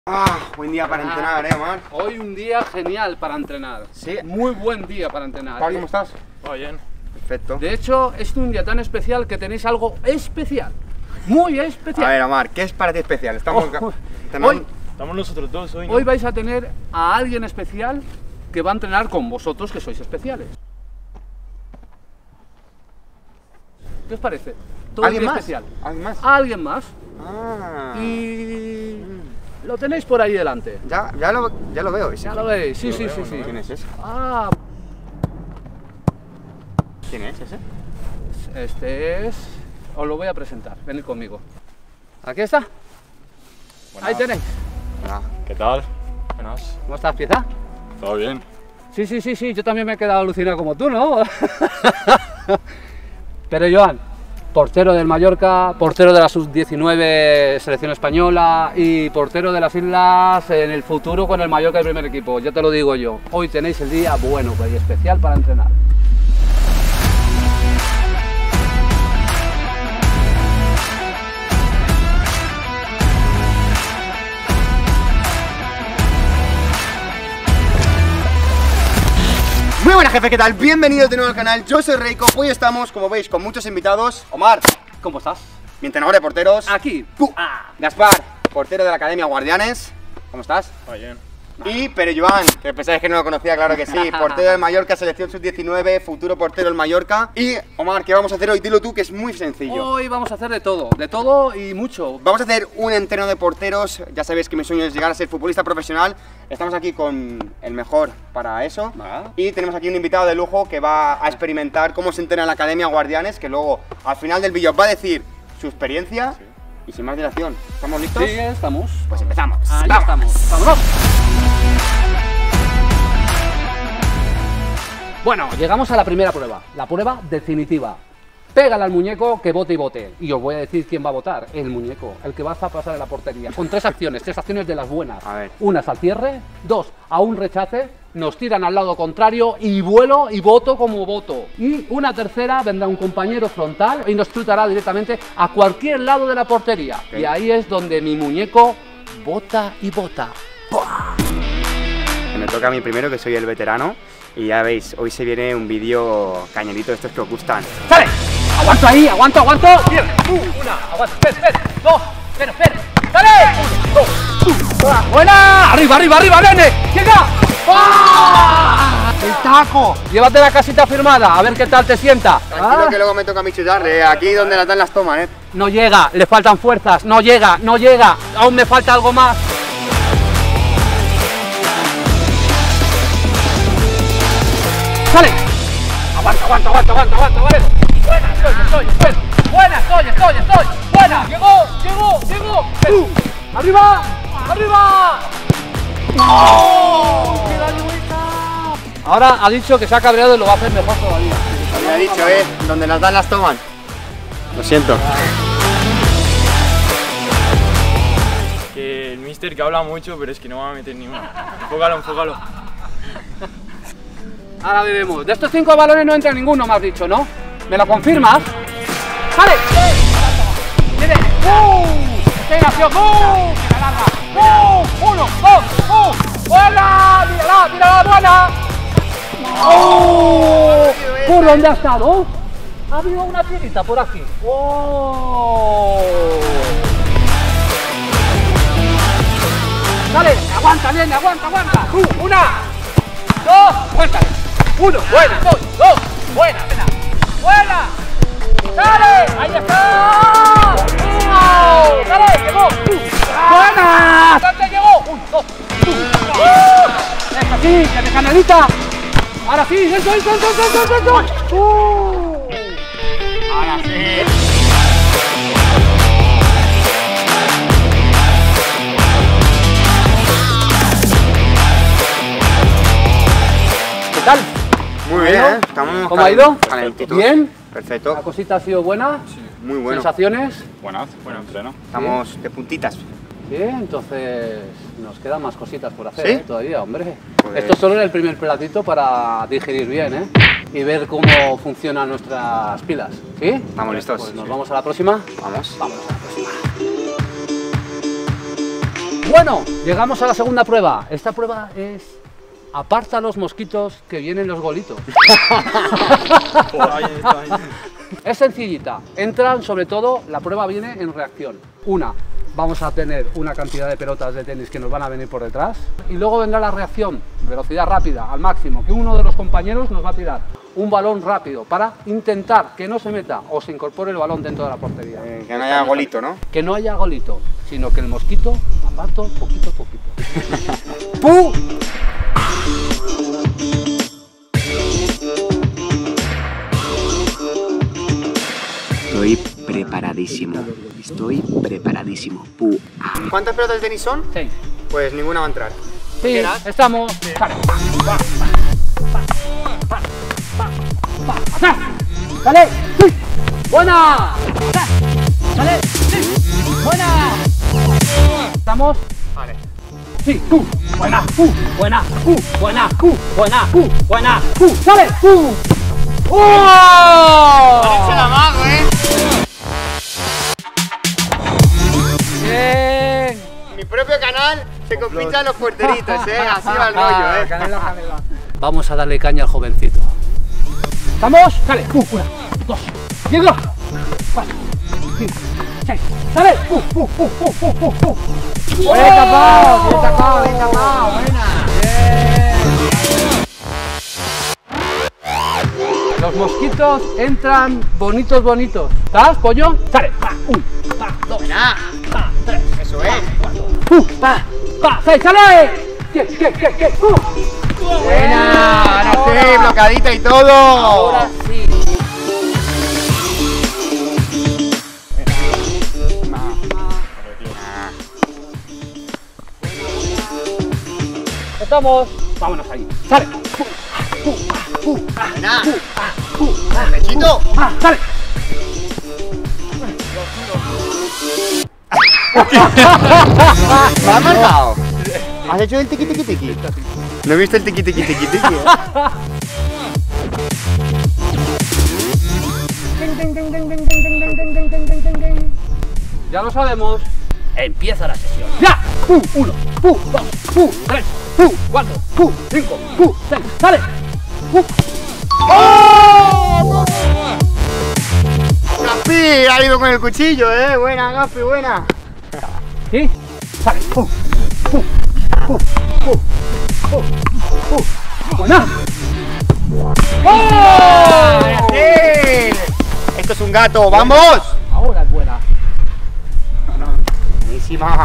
Buen día para entrenar, Omar. Hoy un día genial para entrenar. Sí. Muy buen día para entrenar. Pablo, ¿cómo estás? Muy bien. Perfecto. De hecho, es un día tan especial que tenéis algo especial. Muy especial. A ver, Omar, ¿qué es para ti especial? Estamos Estamos nosotros dos hoy, ¿no? Hoy vais a tener a alguien especial que va a entrenar con vosotros, que sois especiales. ¿Qué os parece? Todo el ¿Alguien día más? especial. ¿Alguien más? Alguien más. Ah. Y lo tenéis por ahí delante. Ya lo veo. Ya lo veis. Sí. ¿Quién es ese? ¿Quién es ese? Este es... Os lo voy a presentar. Venid conmigo. Aquí está. Buenas. Ahí tenéis. Hola. ¿Qué tal? Buenas. ¿Cómo estás, pieza? ¿Todo bien? Sí, yo también me he quedado alucinado como tú, ¿no? Pero Joan, portero del Mallorca, portero de la sub-19 selección española y portero de las Islas en el futuro con el Mallorca del primer equipo, ya te lo digo yo. Hoy tenéis el día bueno y especial para entrenar. Muy buenas, jefe, ¿qué tal? Bienvenidos de nuevo al canal, yo soy Reiko. Hoy estamos, como veis, con muchos invitados. Omar, ¿Cómo estás? mi entrenador de porteros. Aquí. Gaspar, portero de la Academia Guardianes. ¿Cómo estás? Muy bien. Y Pere Joan, que pensáis que no lo conocía, claro que sí, portero del Mallorca, selección sub-19, futuro portero del Mallorca. Y Omar, ¿qué vamos a hacer hoy? Dilo tú, que es muy sencillo. Hoy vamos a hacer de todo y mucho. Vamos a hacer un entreno de porteros. Ya sabéis que mi sueño es llegar a ser futbolista profesional. Estamos aquí con el mejor para eso. Y tenemos aquí un invitado de lujo que va a experimentar cómo se entrena en la Academia Guardianes, que luego al final del vídeo va a decir su experiencia. Y sin más dilación, ¿estamos listos? Sí, estamos. Pues empezamos. Ahí ¡Vamos! estamos. ¡Vámonos! Bueno, llegamos a la primera prueba, la prueba definitiva. Pégale al muñeco que bote y bote. Y os voy a decir quién va a votar. El muñeco, el que va a pasar en la portería. Con tres acciones de las buenas. A ver. Una es al cierre, dos a un rechace, nos tiran al lado contrario y vuelo y voto como voto. Y una tercera, vendrá un compañero frontal y nos chutará directamente a cualquier lado de la portería. Ok. Y ahí es donde mi muñeco vota y vota. Me toca a mí primero, que soy el veterano. Y ya veis, hoy se viene un vídeo cañerito de estos que os gustan. ¡Sale! ¡Aguanto ahí! ¡Aguanto! Bien. Una, aguanta. Espera. Dos. Espera. ¡Sale! Uno, dos. ¡Buena! ¡Arriba, nene! ¡Llega! ¡Ah! ¡El taco! Llévate la casita firmada, a ver qué tal te sienta. Tranquilo, que luego me toca a mí chutarle. Aquí donde las dan las toman, No llega, le faltan fuerzas. No llega. Aún me falta algo más. ¡Sale! Aguanta, vale. Buena, estoy. Buena, llegó. Arriba. ¡Oh! ¡Qué vuelta! Ahora ha dicho que se ha cabreado y lo va a hacer mejor todavía. Había dicho, donde las dan las toman. Lo siento. Que el mister que habla mucho, pero es que no va a meter ni una. Enfócalo. Ahora veremos. De estos 5 balones no entra ninguno, me has dicho, ¿no? ¿Me lo confirmas? ¡Sale! ¡Viene! ¡Integración! ¡Que la larga! ¡Uno! ¡Dos! ¡Buena! ¡Mírala! ¡Buena! ¿Por dónde ha estado? Ha habido una tirita por aquí. ¡Dale! ¡Aguanta, nene! ¡Aguanta! ¡Una! ¡Dos! ¡Cuéntale! ¡Uno! ¡Buena! ¡Dos! ¡Buena! ¡Sale! ¡Ahí está! ¡Dale! ¡Llegó! ¡Buena! ¿Dónde llegó? ¡Un, dos! ¡Es así! ¡Que de canalita! ¡Ahora sí! ¡Eso! Ahora sí. ¿Qué tal? Muy bien, estamos. ¿Cómo ha ido? Calentitos. ¿Bien? Perfecto. ¿La cosita ha sido buena? Muy bueno. ¿Sensaciones? Buen entreno. Estamos de puntitas. Sí, entonces nos quedan más cositas por hacer, ¿Sí? Todavía, hombre. Pues... Esto solo era el primer platito para digerir bien, y ver cómo funcionan nuestras pilas, ¿sí? Estamos listos. Pues nos vamos a la próxima. Vamos. Vamos a la próxima. Bueno, llegamos a la segunda prueba. Esta prueba es... aparta los mosquitos que vienen los golitos. Es sencillita. Entran, sobre todo, la prueba viene en reacción. Vamos a tener una cantidad de pelotas de tenis que nos van a venir por detrás. Y luego vendrá la reacción, velocidad rápida, al máximo, que uno de los compañeros nos va a tirar un balón rápido para intentar que no se meta o se incorpore el balón dentro de la portería. Que no haya golito, ¿no? Que no haya golito, sino que el mosquito aparto poquito a poquito. ¡Pum! Estoy preparadísimo. ¿Cuántas pelotas de tenis son? 6. Pues ninguna va a entrar. Sí, estamos. Vale. ¡Atrás! ¡Dale! ¡Sí! ¡Buena! ¡Atrás! ¡Dale! ¡Sí! ¡Buena! ¿Estamos? Vale. Sí, buena, buena, buena, buena, buena, ¡sale! ¡Oh! ¡Parece la mago, ¡Bien! Mi propio canal se compinchan los porteritos, así va el rollo, Canela. Vamos a darle caña al jovencito. ¿Estamos? Dale, 1, 2, llega. 4, 5, 6, dale. Bien tapado, buena. Bien. Los mosquitos entran bonitos. ¿Estás, pollo? Sale. 1, 2, Buena. 3. Eso es. 4, 6, sale. ¿Qué? Buena. Ahora sí, blocadita y todo. Ahora sí. Estamos. Vámonos ahí. Sale. Buena. Pechito. Sale. ¿Me has marcado? ¿Has hecho el tiqui? ¿No he visto el tiqui? Ya lo sabemos. Empieza la sesión. ¡Ya! 1, 2, 3, 4, 5, 6. ¡Sale! ¡Oh! Gaspi ha ido con el cuchillo, buena, Gaspi, buena. ¿Sí? ¡Sale! ¡Buena! ¡Oh! ¡Sí! Esto es un gato, ¡vamos! Ahora es buena. Buenísima.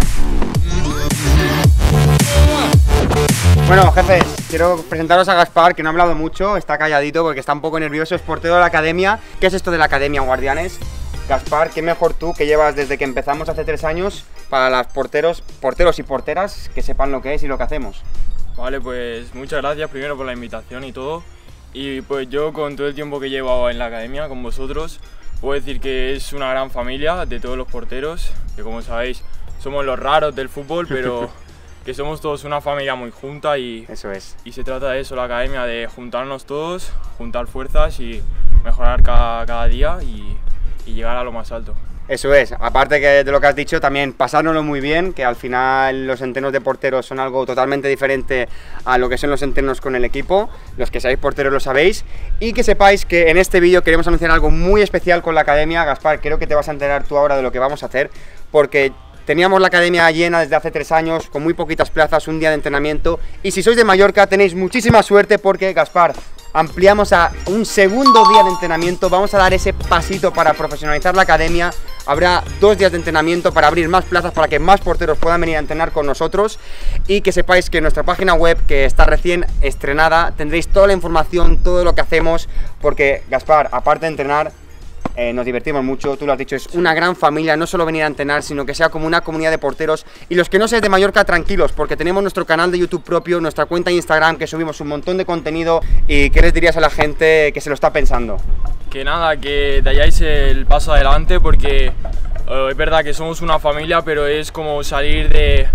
Bueno, jefes, quiero presentaros a Gaspar, que no ha hablado mucho, está calladito porque está un poco nervioso, es portero de la academia. ¿Qué es esto de la academia, Guardianes? Gaspar, qué mejor tú, que llevas desde que empezamos hace 3 años, para los porteros y porteras que sepan lo que es y lo que hacemos. Vale, pues muchas gracias primero por la invitación y todo. Y pues yo, con todo el tiempo que he llevado en la academia con vosotros, puedo decir que es una gran familia de todos los porteros, que como sabéis somos los raros del fútbol, pero que somos todos una familia muy junta y Eso es. Y se trata de eso, la academia, de juntarnos todos, juntar fuerzas y mejorar cada día y llegar a lo más alto. Eso es, aparte que de lo que has dicho, también pasárnoslo muy bien, que al final los entrenos de porteros son algo totalmente diferente a lo que son los entrenos con el equipo. Los que seáis porteros lo sabéis. Y que sepáis que en este vídeo queremos anunciar algo muy especial con la academia. Gaspar, creo que te vas a enterar tú ahora de lo que vamos a hacer, porque teníamos la academia llena desde hace 3 años, con muy poquitas plazas, un día de entrenamiento. Y si sois de Mallorca tenéis muchísima suerte, porque, Gaspar, ampliamos a un segundo día de entrenamiento. Vamos a dar ese pasito para profesionalizar la academia. Habrá 2 días de entrenamiento para abrir más plazas, para que más porteros puedan venir a entrenar con nosotros. Y que sepáis que en nuestra página web, que está recién estrenada, tendréis toda la información, todo lo que hacemos. Porque, Gaspar, aparte de entrenar, nos divertimos mucho, tú lo has dicho, es una gran familia, no solo venir a entrenar, sino que sea como una comunidad de porteros. Y los que no seáis de Mallorca, tranquilos, porque tenemos nuestro canal de YouTube propio, nuestra cuenta de Instagram, que subimos un montón de contenido. ¿Y qué les dirías a la gente que se lo está pensando? Que nada, que dayáis el paso adelante, porque es verdad que somos una familia, pero es como salir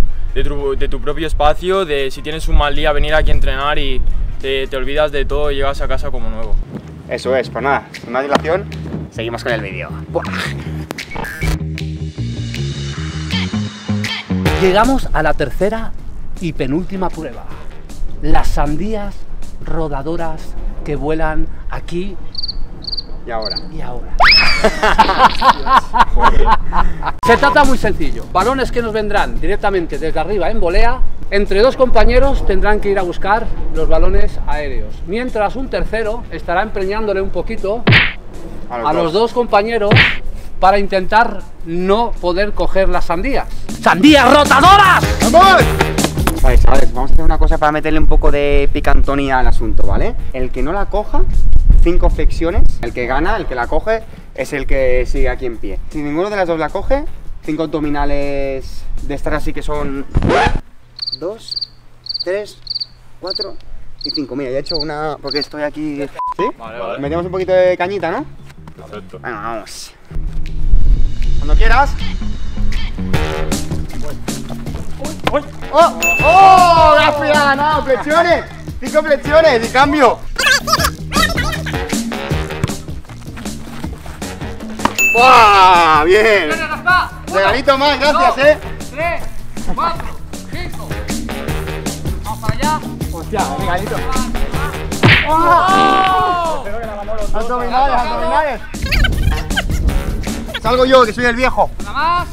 de tu propio espacio, de si tienes un mal día, venir aquí a entrenar y te olvidas de todo y llegas a casa como nuevo. Eso es, pues nada, sin más dilación, seguimos con el vídeo. Llegamos a la tercera y penúltima prueba. Las sandías rodadoras que vuelan aquí Y ahora. y ahora. Se trata muy sencillo. Balones que nos vendrán directamente desde arriba en volea. Entre dos compañeros tendrán que ir a buscar los balones aéreos. Mientras un tercero estará empeñándole un poquito a los dos compañeros para intentar no poder coger las sandías. ¡Sandías rotadoras! ¡Vamos! Vale, chavales, vamos a hacer una cosa para meterle un poco de picantonía al asunto, ¿vale? El que no la coja, 5 flexiones. El que gana, el que la coge, es el que sigue aquí en pie. Si ninguno de las dos la coge, 5 abdominales de estas así que son 2, 3, 4 y 5. Mira, ya he hecho una porque estoy aquí. ¿Sí? Vale. Metemos un poquito de cañita, ¿no? Perfecto. Bueno, vamos. Cuando quieras. ¡Oh! ¡Oh! ¡Gracias! ¡No! ¡Flexiones! 5 flexiones y cambio. ¡Buah! ¡Bien! Regalito más, gracias, 3, 4, 5. Vamos para allá. Hostia, regalito. ¡Oh! Abdominales, abdominales. Salgo yo, que soy el viejo. Una más.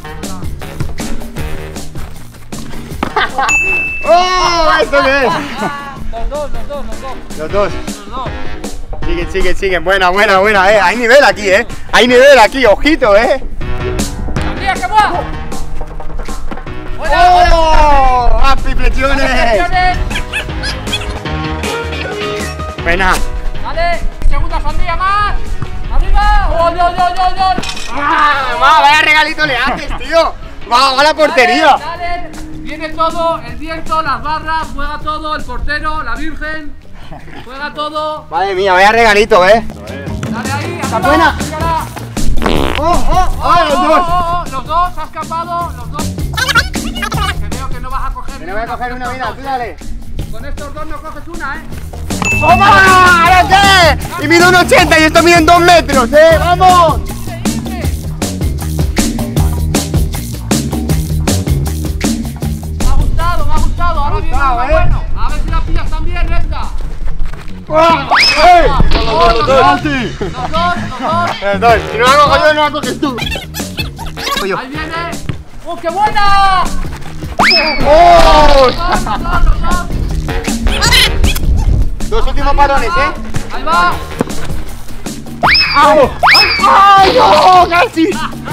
¡Oh! ¿Esto qué es? Los dos. Los dos. Siguen. Buena. Hay nivel aquí, Hay nivel aquí, ojito, ¡Sandía, que va! ¡Oh! ¡Happy flexiones! Buena. Dale, segunda sandía más. ¡Arriba! ¡Gol! ¡Ah! ¡Vaya regalito le haces, tío! ¡Va a la portería! Dale. Viene todo, el viento, las barras, juega todo, el portero, la virgen, juega todo. Madre mía, vaya regalito, Dale ahí, Está arriba, buena. tírala. Los dos! Los dos, ha escapado, los dos. Que veo que no vas a coger. Que no voy a coger una, mira, tú dale. Con estos dos no coges una, ¡Toma! ¿Ahora qué? Y mido 1,80 y esto mide 2 metros, ¡vamos! Me ha gustado, ahora viene uno bueno. A ver si la pillas también, esta. ¡Los dos! Los dos. Si no la cojo yo, no la coges tú. Ahí viene. ¡Oh, qué buena! ¡Oh! Los dos. Dos últimos parones, Ahí va. ¡Ay, no! ¡Casi!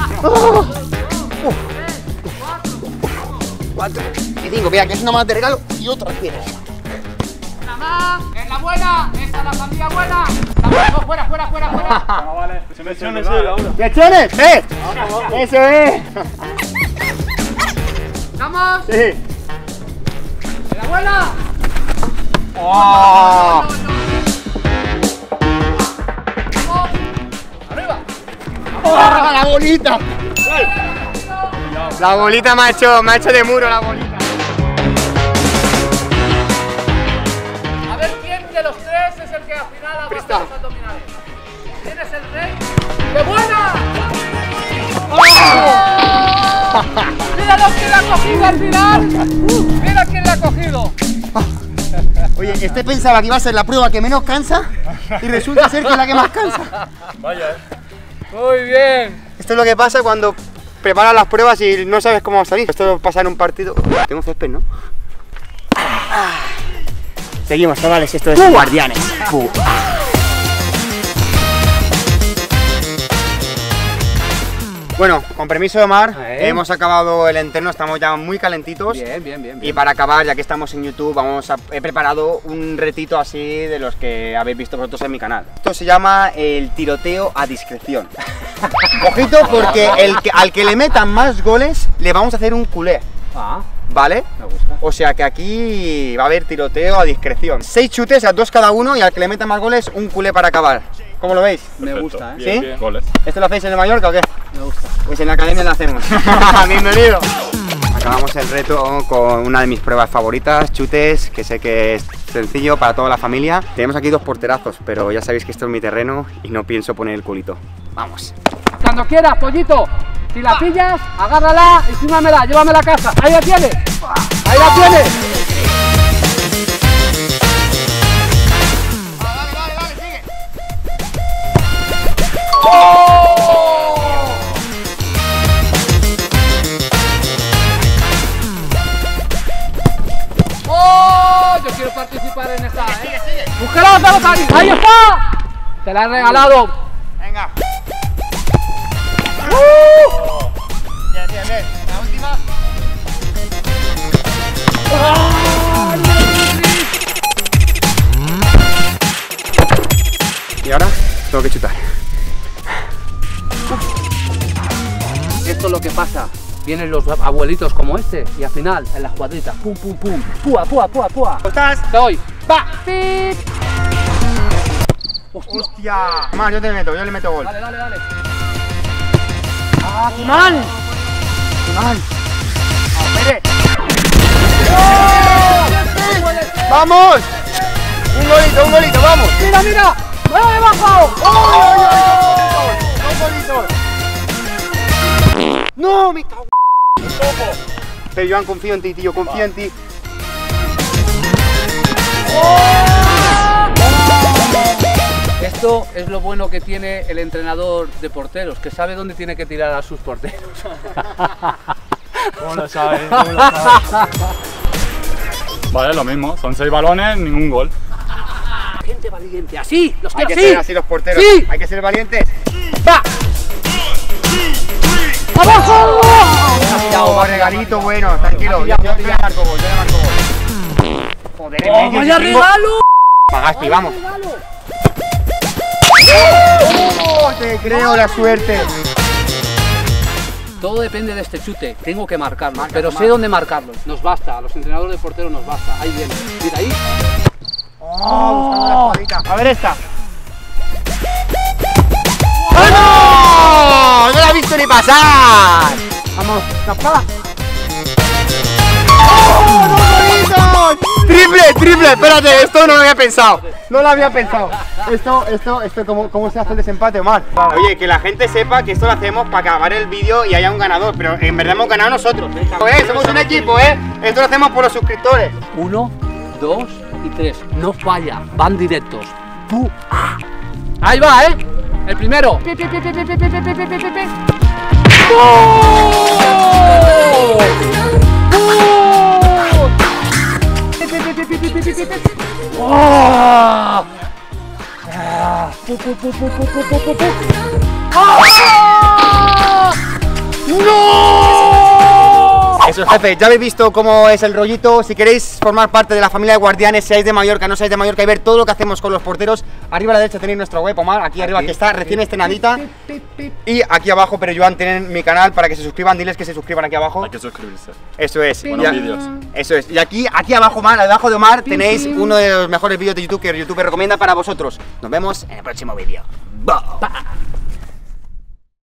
4 y 5, mira, que es una más de regalo y otra quieres. Una más. Es la buena. Esta es la sandía buena. No, fuera. Vale. Flexiones, ahora. ¡Flexiones! ¡Eso es! ¿Vamos? Sí. ¡La buena! ¡Oh! ¡Vamos! ¡Arriba! ¡Oh, la bolita! La bolita me ha hecho de muro la bolita. A ver quién de los tres es el que al final ha Presta. bajado los abdominales. ¿Quién es el rey? ¡Qué buena! ¡Mira quién la ha cogido al final! ¡Mira quién la ha cogido! Oye, este pensaba que iba a ser la prueba que menos cansa y resulta ser que es la que más cansa. Vaya, Muy bien. Esto es lo que pasa cuando preparas las pruebas y no sabes cómo va a salir. Esto pasa en un partido. Tengo césped, ¿no? Seguimos, chavales, esto es Guardianes. Bueno, con permiso de Omar, hemos acabado el entreno, estamos ya muy calentitos. Bien. Y para acabar, ya que estamos en YouTube, he preparado un retito así de los que habéis visto vosotros en mi canal. Esto se llama el tiroteo a discreción. Ojito, porque al que le metan más goles, le vamos a hacer un culé. ¿Vale? Me gusta. O sea que aquí va a haber tiroteo a discreción. 6 chutes, a 2 cada uno, y al que le meta más goles, un culé para acabar. ¿Cómo lo veis? Me gusta, ¿Sí? Bien, goles. ¿Esto lo hacéis en el Mallorca o qué? Me gusta. Pues en la academia lo hacemos. Bienvenido. Acabamos el reto con una de mis pruebas favoritas, chutes, que sé que es sencillo para toda la familia. Tenemos aquí 2 porterazos, pero ya sabéis que esto es mi terreno y no pienso poner el culito. Vamos. Cuando quieras, pollito. Si la pillas, agárrala y fírmamela, llévamela a casa. Ahí la tienes. Ahí la tienes. Dale, sigue. ¡Oh! Yo quiero participar en esta, Sigue. ¡Búscala, pelota! ¡Ahí está! Te la he regalado. Venga. Bien. La última. Y ahora tengo que chutar. Esto es lo que pasa. Vienen los abuelitos como este y al final en las cuadritas, pum, pum, pum, púa, púa, púa, púa. ¿Cómo estás? Te doy. ¡Va! ¡Pip! ¡Hostia! Más, yo le meto gol. Dale. ¡Ah, qué mal! ¡Espere! ¡Vamos! Un golito, vamos. ¡Mira! ¡Me he bajado! ¡Dos golitos! ¡No, me cago! Pero Joan, confío en ti, tío, confío en ti. Esto es lo bueno que tiene el entrenador de porteros, que sabe dónde tiene que tirar a sus porteros. ¿Cómo lo sabes? Vale, lo mismo, son 6 balones, ningún gol. Gente valiente, así, los Hay que que así. ser así los porteros. Sí. Hay que ser valientes. ¡Va! ¡Abajo! Un regalito bueno, tranquilo. Yo le marco gol. Joder, en medio. ¡Vaya regalo! Pagaspi, vamos. Te creo la suerte. Todo depende de este chute, tengo que marcarlo, pero sé dónde marcarlo. Nos basta, a los entrenadores de porteros nos basta. Ahí viene, mira ahí. Buscando la cuadrita. A ver esta. ¡Oh, ¡No! ¡No la he visto ni pasar! Vamos, tapada. ¡Oh, dos bolitos! ¡Triple! Espérate, esto no lo había pensado. No lo había pensado. Esto, ¿cómo se hace el desempate, Omar? Oye, que la gente sepa que esto lo hacemos para acabar el vídeo y haya un ganador, pero en verdad hemos ganado nosotros. Somos un equipo, Esto lo hacemos por los suscriptores. 1, 2 y 3. No falla, van directos. Ahí va, El primero. Eso, jefe, ya habéis visto cómo es el rollito. Si queréis formar parte de la familia de Guardianes, seáis de Mallorca, no seáis de Mallorca, y ver todo lo que hacemos con los porteros, arriba a la derecha tenéis nuestra web, Omar, aquí arriba que está recién estrenadita. Y aquí abajo, pero Joan, tienen mi canal para que se suscriban, diles que se suscriban aquí abajo. Hay que suscribirse. Eso es. Buenos vídeos. Eso es. Y aquí abajo, Omar, debajo de Omar, tenéis uno de los mejores vídeos de YouTube que YouTube recomienda para vosotros. Nos vemos en el próximo vídeo.